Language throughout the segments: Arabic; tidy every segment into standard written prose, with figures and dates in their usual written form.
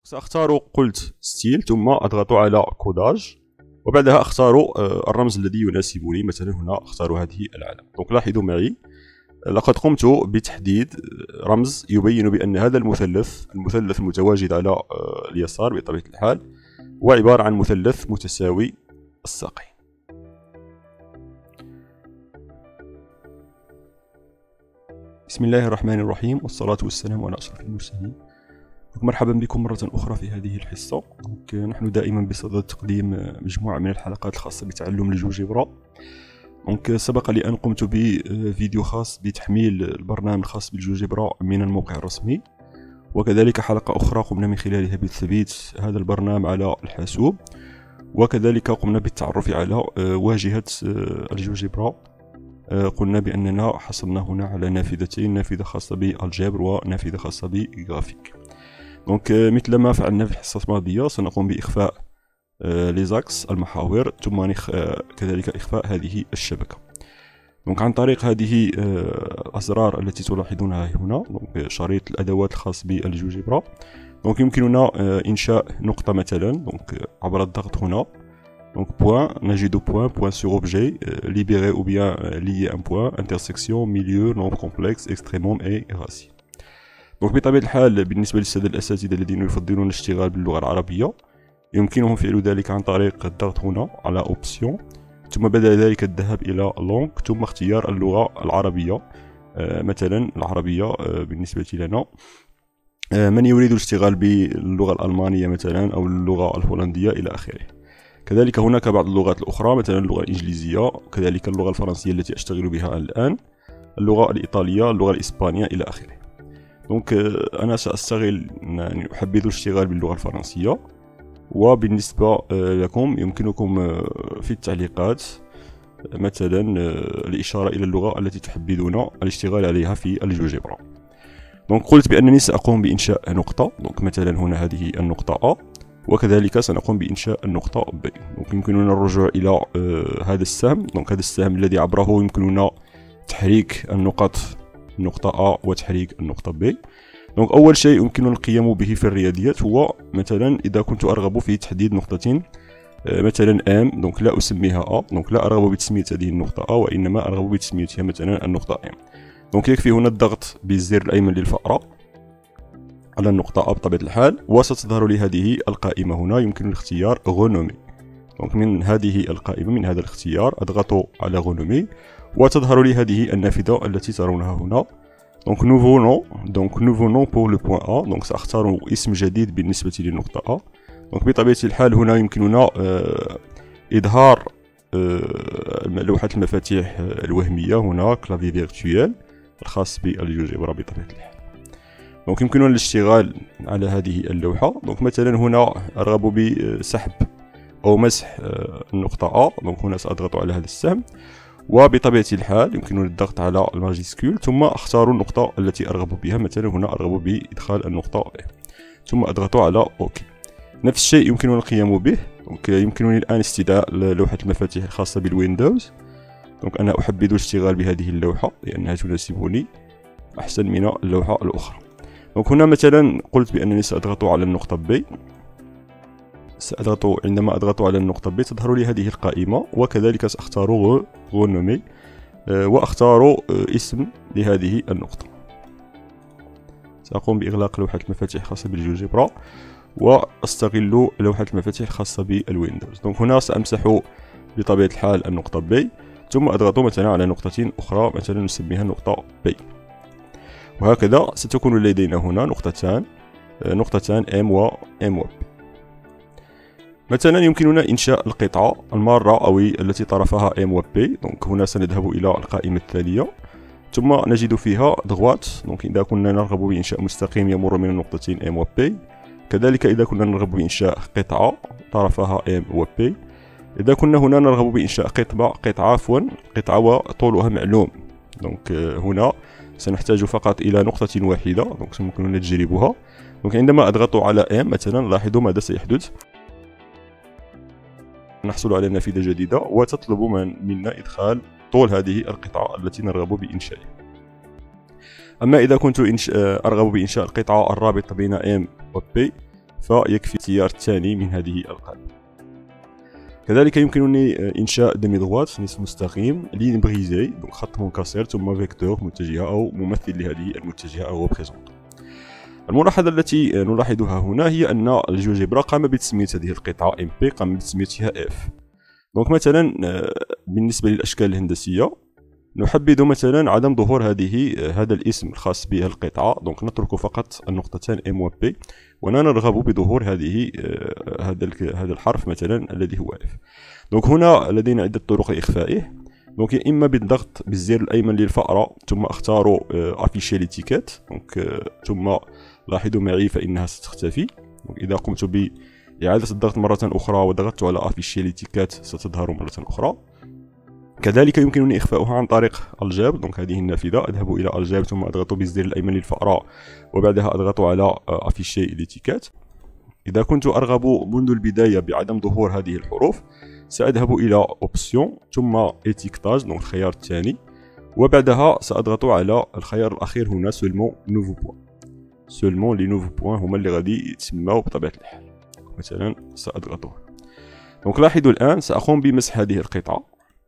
سأختار قلت ستيل ثم أضغط على كوداج، وبعدها أختار الرمز الذي يناسبني. مثلا هنا أختار هذه العلامة. دونك لاحظوا معي لقد قمت بتحديد رمز يبين بأن هذا المثلث المتواجد على اليسار بطبيعة الحال هو عبارة عن مثلث متساوي الساقين. بسم الله الرحمن الرحيم، والصلاة والسلام على أشرف المرسلين. مرحبا بكم مرة أخرى في هذه الحصة. نحن دائما بصدد تقديم مجموعة من الحلقات الخاصة بتعلم الجيوجبرا. سبق لي أن قمت بفيديو خاص بتحميل البرنامج الخاص بالجيوجبرا من الموقع الرسمي، وكذلك حلقة أخرى قمنا من خلالها بتثبيت هذا البرنامج على الحاسوب، وكذلك قمنا بالتعرف على واجهة الجيوجبرا. قلنا بأننا حصلنا هنا على نافذتين، نافذة خاصة بالجبر ونافذة خاصة بالجرافيك. مثل ما فعلنا في الحصة الماضية سنقوم بإخفاء ليزاكس المحاور، ثم كذلك إخفاء هذه الشبكة. عن طريق هذه الأزرار التي تلاحظونها هنا، شريط الأدوات الخاص بالجيوجبرا. يمكننا إنشاء نقطة مثلا عبر الضغط هنا. point, نجد point sur objet, libérer ou bien lier un point, intersection, milieu, nombre complexe, extrémum et racine. بطبيعة الحال بالنسبة للسادة الأساتذة الذين يفضلون الاشتغال باللغة العربية يمكنهم فعل ذلك عن طريق الضغط هنا على option، ثم بعد ذلك الذهاب إلى langue، ثم اختيار اللغة العربية. مثلا العربية بالنسبة لنا، من يريد الاشتغال باللغة الألمانية مثلا أو اللغة الهولندية إلى آخره. كذلك هناك بعض اللغات الأخرى، مثلا اللغة الإنجليزية، كذلك اللغة الفرنسية التي أشتغل بها الآن، اللغة الإيطالية، اللغة الإسبانية إلى آخره. أنا سأستغل يعني أحبذ الاشتغال باللغة الفرنسية، وبالنسبة لكم يمكنكم في التعليقات مثلا الإشارة إلى اللغة التي تحبذون الاشتغال عليها في الجيوجبرا. قلت بأنني سأقوم بإنشاء نقطة. مثلا هنا هذه النقطة A، وكذلك سنقوم بإنشاء النقطة B. يمكننا الرجوع إلى هذا السهم. هذا السهم الذي عبره يمكننا تحريك النقطة A وتحريك النقطة B. أول شيء يمكننا القيام به في الرياضيات هو مثلا إذا كنت أرغب في تحديد نقطة مثلا M، لا أسميها A، لا أرغب بتسمية هذه النقطة A، وإنما أرغب بتسميتها مثلا النقطة M. يكفي هنا الضغط بالزر الأيمن للفأرة على النقطة A بطبيعة الحال، وستظهر لي هذه القائمة هنا. يمكن الاختيار غونومي. من هذه القائمة، من هذا الاختيار أضغط على غونومي، وتظهر لي هذه النافذة التي ترونها هنا. nouveau nom pour le point A. سأختار اسم جديد بالنسبة للنقطة A. بطبيعة الحال هنا يمكننا إظهار لوحة المفاتيح الوهمية، هنا كلافي فيرتويال الخاص بالجيوجبرا بطبيعة الحال. يمكننا الاشتغال على هذه اللوحة. مثلا هنا أرغب بسحب أو مسح النقطة A. هنا سأضغط على هذا السهم، وبطبيعة الحال يمكنني الضغط على الماجيسكول، ثم أختار النقطة التي أرغب بها. مثلا هنا أرغب بإدخال النقطة A، ثم أضغط على OK. نفس الشيء يمكنني القيام به. يمكنني الآن استدعاء لوحة المفاتيح الخاصة بالويندوز. أنا أحبذ الاشتغال بهذه اللوحة لأنها تناسبني أحسن من اللوحة الأخرى. هنا مثلا قلت بأنني سأضغط على النقطة B. عندما أضغط على النقطة B تظهر لي هذه القائمة، وكذلك سأختار غونومي، وأختار اسم لهذه النقطة. سأقوم بإغلاق لوحة المفاتيح الخاصة بالجيوجبرا، وأستغل لوحة المفاتيح الخاصة بالويندوز. هنا سأمسح بطبيعة الحال النقطة B، ثم أضغط مثلا على نقطة أخرى، مثلا نسميها النقطة B. وهكذا ستكون لدينا هنا نقطتان M و B. مثلا يمكننا إنشاء القطعة المارة أو التي طرفها M و B. هنا سنذهب إلى القائمة التالية، ثم نجد فيها ضغوات. إذا كنا نرغب بإنشاء مستقيم يمر من النقطتين M و B، كذلك إذا كنا نرغب بإنشاء قطعة طرفها M و B، إذا كنا هنا نرغب بإنشاء قطعة وطولها معلوم. هنا سنحتاج فقط إلى نقطة واحدة، سيمكننا تجربها. عندما أضغط على M مثلا لاحظوا ماذا سيحدث. نحصل على نافذة جديدة وتطلب منا إدخال طول هذه القطعة التي نرغب بإنشائها. أما إذا كنت أرغب بإنشاء القطعة الرابطة بين M و B، فيكفي اختيار الثاني من هذه القائمة. كذلك يمكنني إنشاء دمي دغوات نصف مستقيم لين بريزي، دونك خط منكسر ثم فيكتور متجهة أو ممثل لهذه المتجهة أو ريبريزونط. الملاحظة التي نلاحظها هنا هي أن الجيوجبرا قام بتسمية هذه القطعة MP قام بتسميتها F. دونك مثلا بالنسبة للأشكال الهندسية نحدد مثلا عدم ظهور هذا الاسم الخاص بها القطعة، دونك نترك فقط النقطتان M و P، ولا نرغب بظهور هذا الحرف مثلا الذي هو F. دونك هنا لدينا عدة طرق لإخفائه، دونك يا إما بالضغط بالزر الأيمن للفأرة ثم اختار أفيشي ليتيكيت، دونك ثم لاحظوا معي فإنها ستختفي. دونك إذا قمت بإعادة الضغط مرة أخرى وضغطت على أفيشي ليتيكيت ستظهر مرة أخرى. كذلك يمكنني إخفاؤها عن طريق الجاب، دونك هذه النافذة أذهب إلى الجاب ثم أضغط بالزر الأيمن للفأرة وبعدها أضغط على أفيشي ليتيكيت. إذا كنت أرغب منذ البداية بعدم ظهور هذه الحروف سأذهب إلى أوبسيون ثم إتيكتاج، دونك الخيار الثاني، وبعدها سأضغط على الخيار الأخير هنا سولمون نوفو بوان. سولمون لي نوفو بوان هما اللي غادي يتسماو بطبيعة الحال، مثلا سأضغطه. دونك لاحظوا الآن سأقوم بمسح هذه القطعة.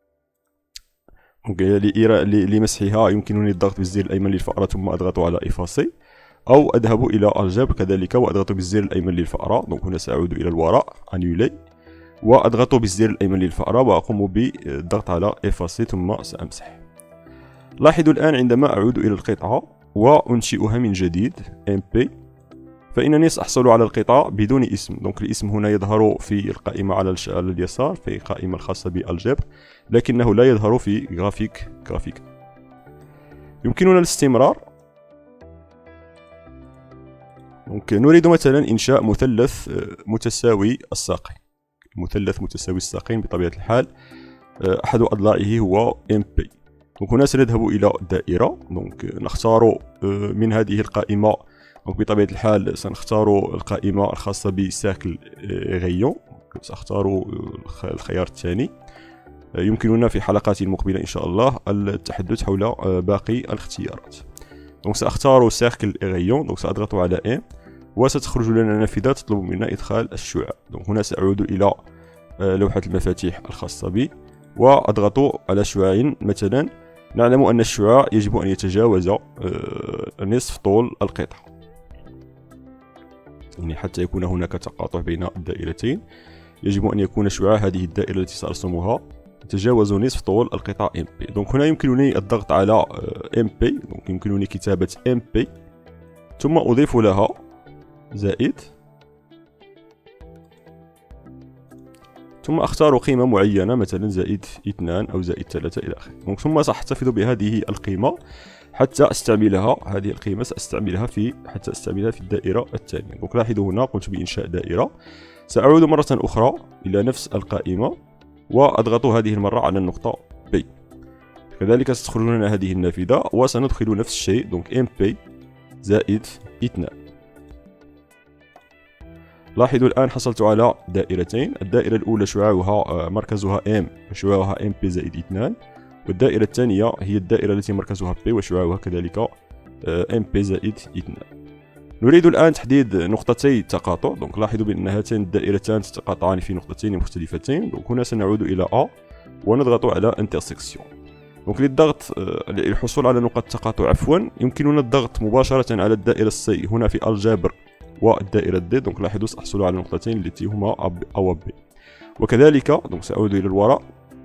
لمسحها يمكنني الضغط بالزر الأيمن للفأرة ثم أضغط على إفاسي، أو أذهب إلى الجبر كذلك وأضغط بالزر الأيمن للفأرة، دونك هنا سأعود إلى الوراء أنيولي وأضغط بالزر الأيمن للفأرة وأقوم بالضغط على إفاسي ثم سأمسح. لاحظوا الآن عندما أعود إلى القطعة وأنشئها من جديد MP فإنني سأحصل على القطعة بدون اسم، دونك الاسم هنا يظهر في القائمة على اليسار في القائمة الخاصة بالجبر، لكنه لا يظهر في جرافيك. يمكننا الاستمرار. دونك نريد مثلا إنشاء مثلث متساوي الساقين. مثلث متساوي الساقين بطبيعة الحال أحد أضلاعه هو MP. دونك هنا سنذهب إلى الدائرة، دونك نختار من هذه القائمة، دونك بطبيعة الحال سنختار القائمة الخاصة بساكل غيون، سأختار الخيار الثاني. يمكننا في حلقات مقبلة إن شاء الله التحدث حول باقي الاختيارات. دونك سأختار سيركل غيون، دونك سأضغط على M وستخرج لنا نافذة تطلب منا إدخال الشعاع. دونك هنا سأعود إلى لوحة المفاتيح الخاصة بي وأضغط على شعاع. مثلا نعلم أن الشعاع يجب أن يتجاوز نصف طول القطعة، يعني حتى يكون هناك تقاطع بين الدائرتين يجب أن يكون شعاع هذه الدائرة التي سأرسمها يتجاوز نصف طول القطعة MP. دونك هنا يمكنني الضغط على MP، دونك يمكنني كتابة MP ثم أضيف لها زائد ثم أختار قيمة معينة مثلا زائد 2 أو زائد 3 إلى آخره. دونك ثم سأحتفظ بهذه القيمة حتى أستعملها، هذه القيمة سأستعملها حتى أستعملها في الدائرة الثانية. دونك لاحظوا هنا قمت بإنشاء دائرة. سأعود مرة أخرى إلى نفس القائمة وأضغط هذه المرة على النقطة B، كذلك ستخرج لنا هذه النافذة وسندخل نفس الشيء، دونك MP زائد 2. لاحظوا الآن حصلت على دائرتين، الدائرة الأولى شعاعها مركزها M وشعاعها MP زائد 2، والدائرة الثانية هي الدائرة التي مركزها P وشعاعها كذلك MP زائد 2. نريد الآن تحديد نقطتي التقاطع، دونك لاحظوا بأن هاتين الدائرتان تتقاطعان في نقطتين مختلفتين. دونك هنا سنعود إلى A ونضغط على انترسكسيون. دونك للحصول على نقط التقاطع يمكننا الضغط مباشرة على الدائرة C هنا في الجبر والدائرة D. دونك لاحظوا سأحصل على نقطتين التي هما A و B، وكذلك دونك سأعود إلى الوراء،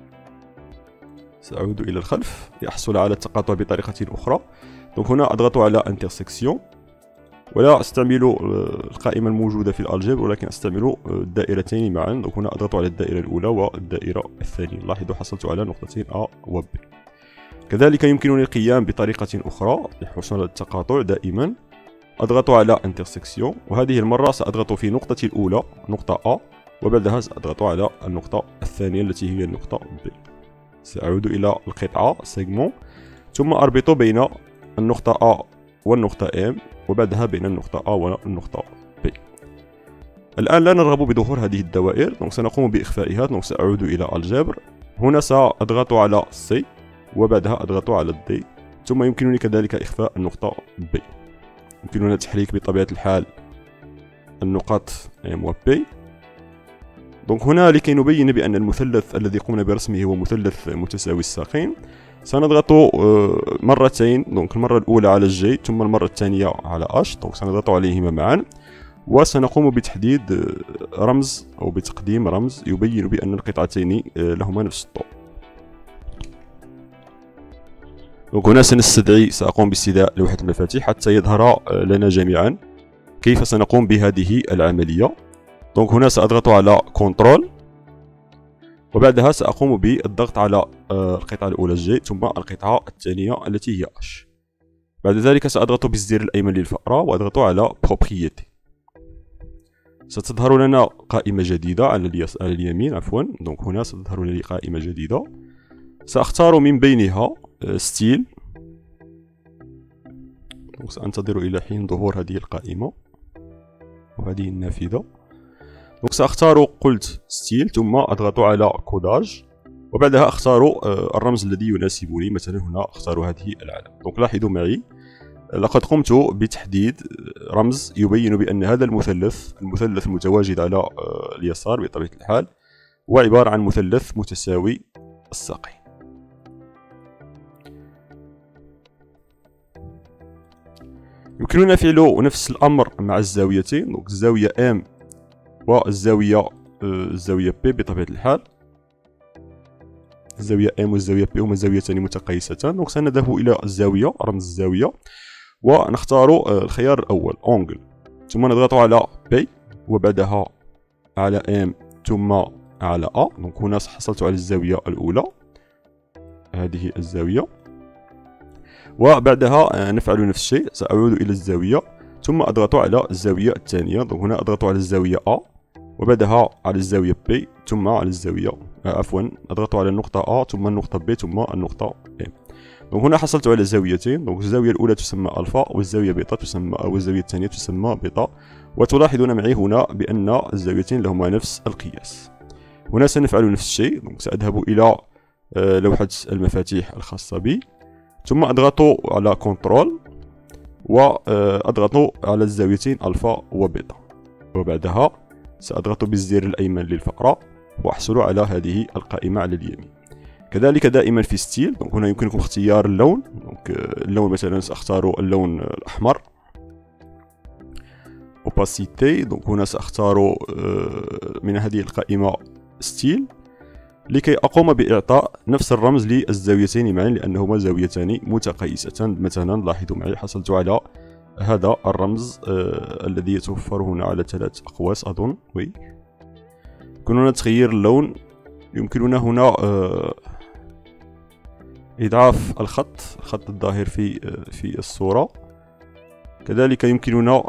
سأعود إلى الخلف لأحصل على التقاطع بطريقة أخرى. دونك هنا أضغط على انترسكسيون ولا أستعمل القائمة الموجودة في الألجبر ولكن أستعمل الدائرتين معا. دونك هنا أضغط على الدائرة الأولى والدائرة الثانية. لاحظوا حصلت على نقطتين A و B. كذلك يمكنني القيام بطريقة أخرى للحصول على التقاطع. دائما أضغط على انترسكسيون، وهذه المرة سأضغط في نقطة الأولى نقطة A وبعدها سأضغط على النقطة الثانية التي هي النقطة B. سأعود إلى القطعة سيجمون ثم أربط بين النقطة A والنقطة M وبعدها بين النقطة A والنقطة B. الآن لا نرغب بظهور هذه الدوائر، دونك سنقوم بإخفائها. دونك سأعود إلى الجبر، هنا سأضغط على C وبعدها أضغط على D، ثم يمكنني كذلك إخفاء النقطة B. يمكننا التحريك بطبيعة الحال النقاط M و P. دونك هنا لكي نبين بأن المثلث الذي قمنا برسمه هو مثلث متساوي الساقين، سنضغط مرتين. دونك المرة الأولى على J ثم المرة الثانية على H. دونك سنضغط عليهما معا، وسنقوم بتحديد رمز أو بتقديم رمز يبين بأن القطعتين لهما نفس الطول. دونك هنا سأقوم باستدعاء لوحة المفاتيح حتى يظهر لنا جميعا كيف سنقوم بهذه العملية. دونك هنا سأضغط على كنترول، وبعدها سأقوم بالضغط على القطعة الأولى J ثم القطعة الثانية التي هي H. بعد ذلك سأضغط بالزر الأيمن للفأرة وأضغط على Propriété. ستظهر لنا قائمة جديدة على اليمين عفوا. دونك هنا ستظهر لي قائمة جديدة، سأختار من بينها ستيل. سأنتظر إلى حين ظهور هذه القائمة وهذه النافذة. دونك سأختار قلت ستيل ثم أضغط على كوداج، وبعدها أختار الرمز الذي يناسبني. مثلا هنا أختار هذه العلامة. دونك لاحظوا معي لقد قمت بتحديد رمز يبين بأن هذا المثلث المتواجد على اليسار بطبيعة الحال هو عبارة عن مثلث متساوي الساقين. يمكننا فعل نفس الأمر مع الزاويتين. دونك الزاوية M والزاوية P بطبيعة الحال. الزاوية M والزاوية P هما زاويتان متقايستان. دونك سنذهب إلى الزاوية، رمز الزاوية، ونختار الخيار الأول أونجل، ثم نضغط على P وبعدها على M ثم على A. دونك هنا حصلت على الزاوية الأولى، هذه الزاوية، وبعدها نفعل نفس الشيء. سأعود إلى الزاوية ثم أضغط على الزاوية الثانية. دونك هنا أضغط على الزاوية A وبعدها على الزاوية P ثم على الزاوية أضغط على النقطة A ثم النقطة B ثم النقطة M. دونك هنا حصلت على زاويتين. دونك الزاوية الأولى تسمى ألفا والزاوية بيتا تسمى، أو الزاوية الثانية تسمى بيتا. وتلاحظون معي هنا بأن الزاويتين لهما نفس القياس. هنا سنفعل نفس الشيء. دونك سأذهب إلى لوحة المفاتيح الخاصة بي ثم أضغط على كنترول وأضغط على الزاويتين ألفا وبيتا، وبعدها سأضغط بالزر الأيمن للفأرة وأحصل على هذه القائمة على اليمين. كذلك دائما في ستيل. دونك هنا يمكنكم اختيار اللون. دونك اللون مثلا سأختار اللون الأحمر. opacité. دونك هنا سأختار من هذه القائمة ستيل لكي أقوم بإعطاء نفس الرمز للزاويتين معا لأنهما زاويتان متقايستان. مثلا لاحظوا معي حصلت على هذا الرمز الذي يتوفر هنا على 3 أقواس أظن. يمكننا تغيير اللون. يمكننا هنا إضعاف الخط الظاهر في الصورة. كذلك يمكننا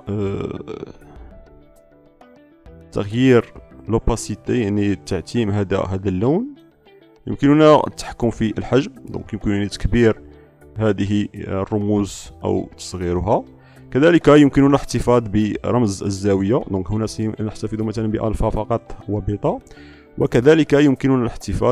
تغيير لوباسيتي يعني تعتيم هذا اللون. يمكننا التحكم في الحجم. دونك يمكنني تكبير هذه الرموز أو تصغيرها. كذلك يمكننا الاحتفاظ برمز الزاوية. دونك هنا سنحتفظ مثلا بألفا فقط وبيتا. وكذلك يمكننا الاحتفاظ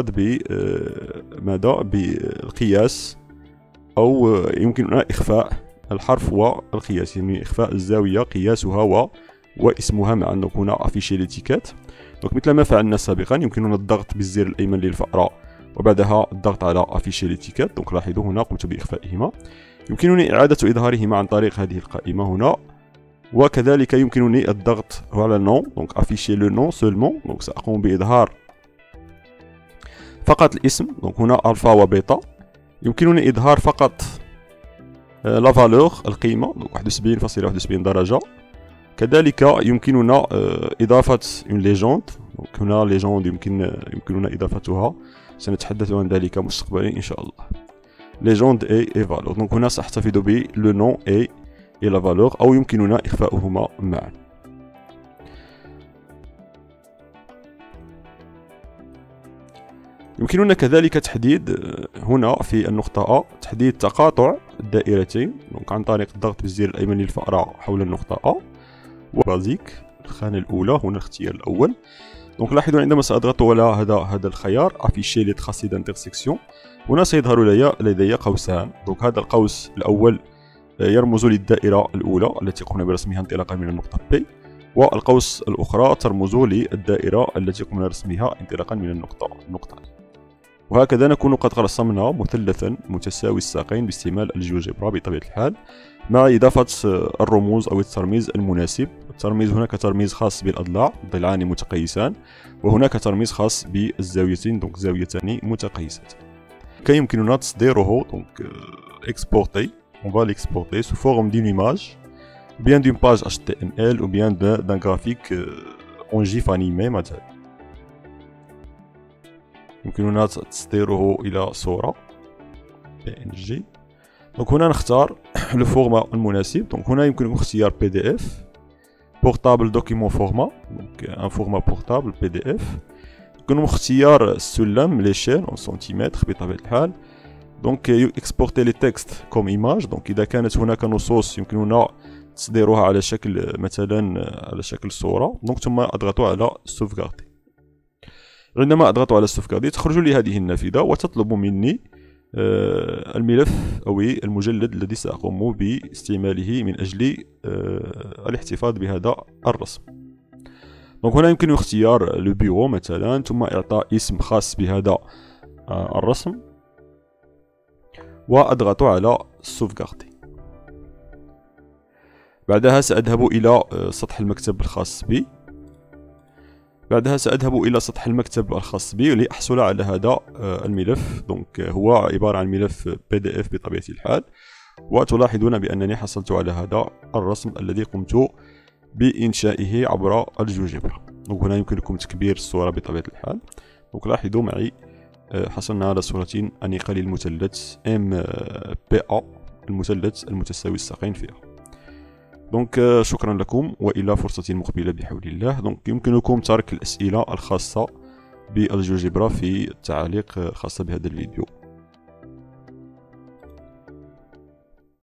بالقياس، أو يمكننا إخفاء الحرف والقياس، يعني إخفاء الزاوية قياسها واسمها معا. دونك هنا أفيشي ليتيكات. دونك مثل ما فعلنا سابقا يمكننا الضغط بالزر الأيمن للفأرة وبعدها الضغط على أفيشي ليتيكات. دونك لاحظوا هنا قمت بإخفائهما. يمكنني إعادة إظهارهما عن طريق هذه القائمة هنا. وكذلك يمكنني الضغط على نون. دونك أفيشي لو نون سولمون. دونك سأقوم بإظهار فقط الاسم. دونك هنا ألفا وبيتا. يمكنني إظهار فقط لا فالور القيمة 71.71 درجة. كذلك يمكننا إضافة اون ليجوند. دونك هنا ليجوند يمكننا إضافتها، سنتحدث عن ذلك مستقبلا إن شاء الله. ليجوند اي فالور. دونك هنا سأحتفظ ب لو نون اي لا فالور، أو يمكننا إخفاؤهما معا. يمكننا كذلك تحديد هنا في النقطة A تحديد تقاطع الدائرتين. دونك عن طريق الضغط بالزر الأيمن للفأرة حول النقطة A وبازيك الخانة الأولى. هنا الاختيار الأول. دونك لاحظوا عندما سأضغط على هذا الخيار أفيشي لي تراسي دانترسيكسيون، هنا سيظهر لدي قوسان. دونك هذا القوس الأول يرمز للدائرة الأولى التي قمنا برسمها انطلاقا من النقطة P، والقوس الأخرى ترمز للدائرة التي قمنا رسمها انطلاقا من النقطة. وهكذا نكون قد رسمنا مثلثا متساوي الساقين باستعمال الجيوجبرا بطبيعة الحال، مع إضافة الرموز أو الترميز المناسب. الترميز هناك ترميز خاص بالأضلاع، ضلعان متقيسان، وهناك ترميز خاص بالزاويتين، دونك زاويتان متقيستان. كي يمكننا تصديره، دونك exporter, on va l'exporter sous forme d'une image, ou bien d'une page HTML, ou bien d'un graphique en GIF animé مثلا. يمكننا تصديره إلى صورة PNG. دونك هنا نختار لو فورما المناسب. دونك هنا يمكنكم اختيار PDF بورتابل دوكيمون فورما، دونك ان فورما بورتابل PDF. يمكنكم اختيار السلم ليشيل اون سنتيمتر بطبيعة الحال. دونك اكسبورتي لي تكست كوم ايماج. دونك اذا كانت هناك نصوص يمكننا تصديرها على شكل مثلا على شكل صورة. دونك ثم اضغطوا على سوفغاردي. عندما اضغط على سوفغاردي تخرج لي هذه النافذة وتطلب مني الملف أو المجلد الذي سأقوم باستعماله من أجل الاحتفاظ بهذا الرسم. دونك هنا يمكن اختيار لو بيرو مثلا، ثم إعطاء اسم خاص بهذا الرسم، وأضغط على سوفغاردي. بعدها سأذهب إلى سطح المكتب الخاص بي. لأحصل على هذا الملف. دونك هو عبارة عن ملف PDF بطبيعة الحال، وتلاحظون بأنني حصلت على هذا الرسم الذي قمت بإنشائه عبر الجيوجبرا. دونك هنا يمكنكم تكبير الصورة بطبيعة الحال. دونك لاحظوا معي حصلنا على صورة أنيقة للمثلث MPA، المثلث المتساوي الساقين فيها. دونك شكرا لكم وإلى فرصة مقبلة بحول الله. دونك يمكنكم ترك الأسئلة الخاصة بالجيوجبرا في التعاليق الخاصة بهذا الفيديو.